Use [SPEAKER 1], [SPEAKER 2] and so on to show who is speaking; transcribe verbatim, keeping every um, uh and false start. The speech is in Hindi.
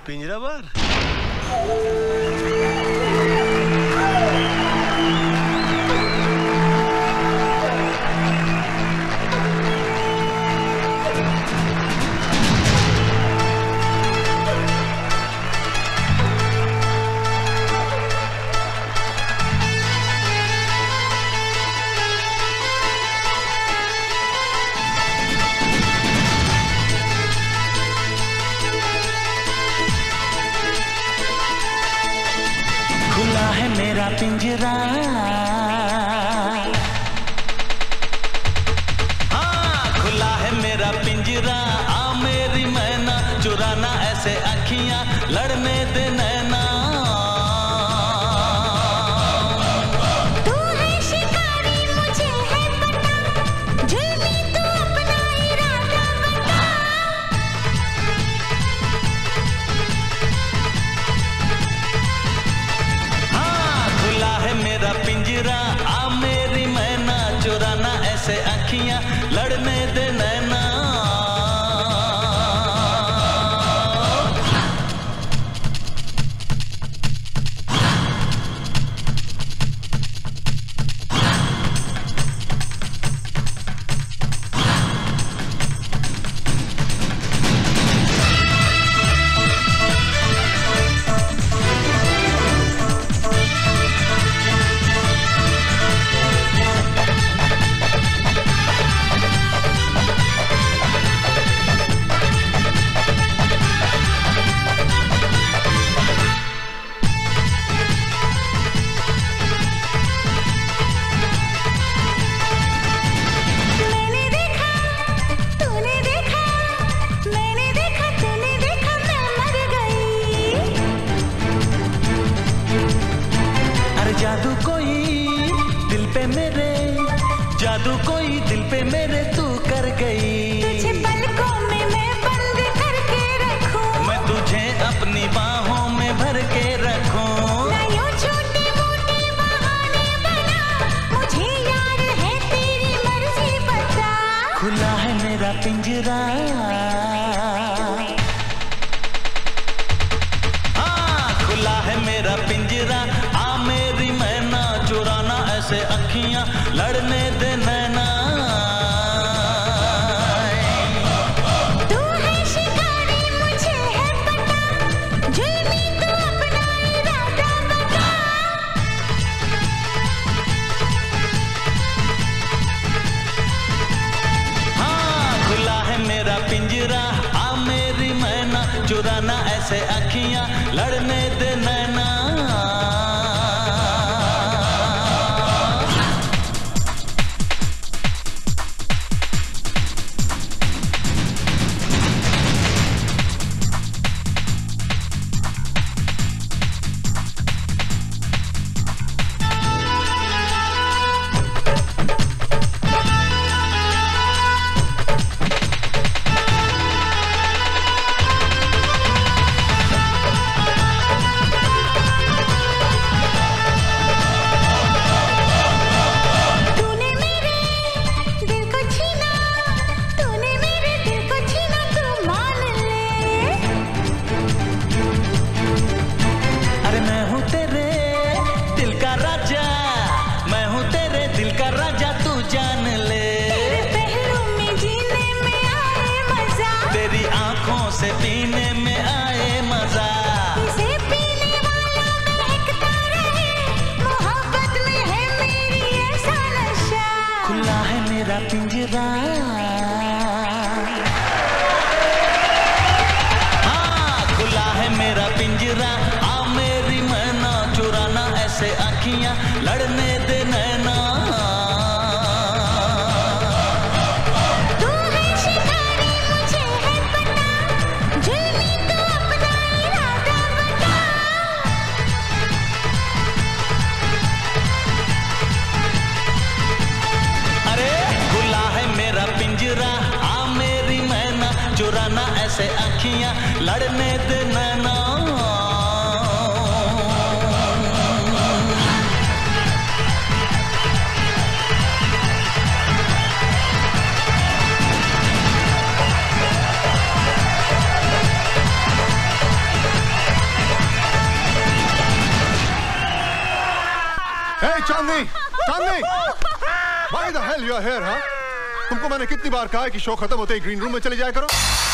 [SPEAKER 1] पिंजरा बार।
[SPEAKER 2] मेरा पिंजरा,
[SPEAKER 3] हाँ खुला है मेरा पिंजरा, आ मेरी मैना चुराना ऐसे अखियां लड़ने दे नैना।
[SPEAKER 4] तू है शिकारी मुझे है पता, जुल्मी तू अपना इरादा बता।
[SPEAKER 3] मेरा पिंजरा, आ मेरी मैना चुराना ऐसे अखियां लड़ने दे नैना। जादू कोई दिल पे मेरे, जादू कोई दिल पे मेरे तू कर गई।
[SPEAKER 4] तुझे पलकों में मैं बंद करके रखूं,
[SPEAKER 3] मैं तुझे अपनी बाहों में भर के रखूं।
[SPEAKER 4] ना यूं छोटे मोटे बहाने बना, मुझे यार है तेरी मर्जी बता।
[SPEAKER 2] खुला है मेरा पिंजरा,
[SPEAKER 3] हाँ खुला है मेरा पिंजरा, आ मेरी मैना चुराना ऐसे अखियां लड़ने दे नैना।
[SPEAKER 4] तू है शिकारी मुझे है पता, जुल्मी तू अपना इरादा बता।
[SPEAKER 3] हाँ खुला है मेरा पिंजरा, आ मेरी मैना चुराना ऐसे अखियां लड़ने दे नैना। से पीने में आए मजा,
[SPEAKER 4] इसे पीने वाला महकता रहे, मोहब्बत में है मेरी ऐसा नशा।
[SPEAKER 2] खुला है मेरा पिंजरा,
[SPEAKER 3] हाँ खुला है मेरा पिंजरा, आ मेरी मैना चुराना ऐसे अखियां लड़ने दे नैना। आ मेरी मैना चुराना ऐसे अखियां लड़ने दे नैना।
[SPEAKER 1] चांदनी, चांदनी, why the hell you are here, huh? तुमको मैंने कितनी बार कहा है कि शो खत्म होते ही ग्रीन रूम में चले जाया करो?